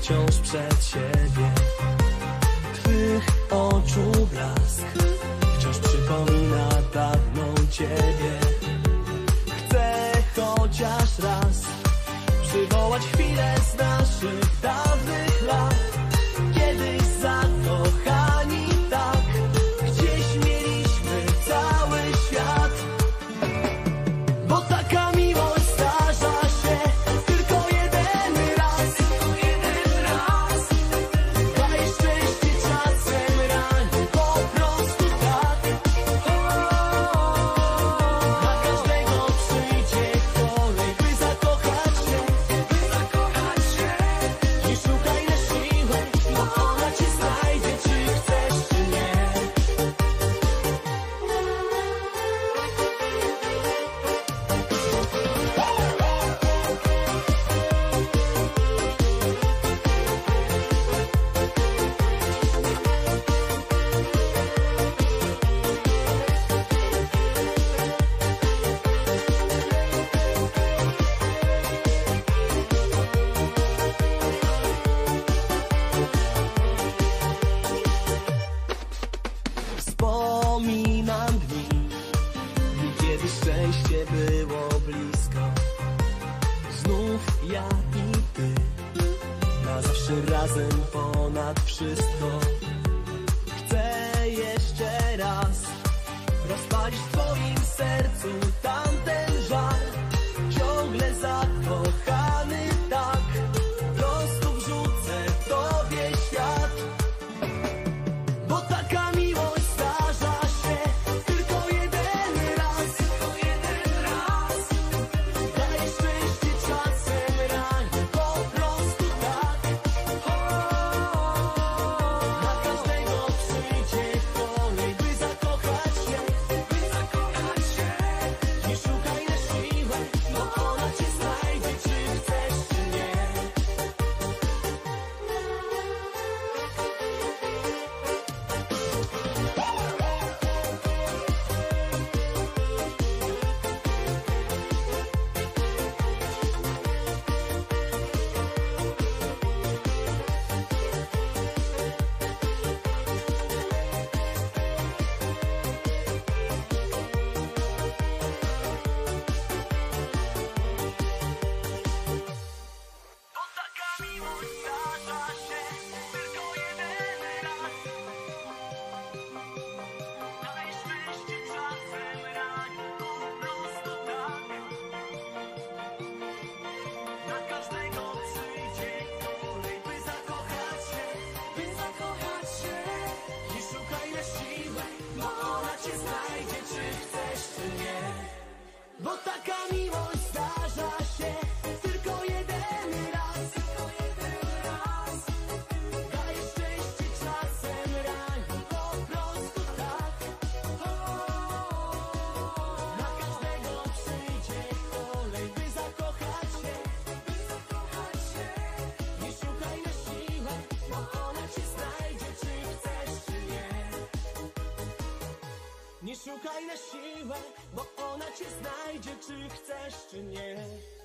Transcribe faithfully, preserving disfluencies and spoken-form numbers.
wciąż przed siebie. Twych oczu blask wciąż przypomina dawną ciebie. Chcę chociaż raz przywołać chwilę z naszych dawnych lat. Kiedyś zakochani tak, gdzieś mieliśmy cały świat. Bo taka miłość zdarza się tylko jeden raz. Daje szczęście, czasem rani, po prostu tak. Dla każdego przyjdzie kolej, by zakochać się. Nie szukaj na siłę, bo ona cię znajdzie, czy chcesz, czy nie. Wspominam dni, dni, kiedy szczęście było blisko. Znów ja i ty, na zawsze razem ponad wszystko. Chcę jeszcze raz rozpalić w twoim sercu tamten żar. Ciągle zakochany tak, prosto wrzucę w tobie świat. Bo taka miłość zdarza się tylko jeden raz. Daje szczęście, czasem rani, po prostu tak. Dla każdego przyjdzie kolej, by zakochać się. Nie szukaj na siłę, bo ona cię znajdzie, czy chcesz, czy nie. Bo taka miłość zdarza się tylko jeden raz. Daje szczęście, czasem rani, po prostu tak. Dla każdego przyjdzie kolej, by zakochać się, by zakochać się. Nie szukaj na siłę, bo ona cię znajdzie, czy chcesz, czy nie. Bo taka miłość zdarza się tylko jeden raz. Daje szczęście, czasem rani, po prostu tak. Dla każdego przyjdzie kolej, by zakochać się. Nie szukaj na siłę, bo ona cię znajdzie, czy chcesz, czy nie. Nie szukaj na siłę, bo ona cię znajdzie, czy chcesz, czy nie.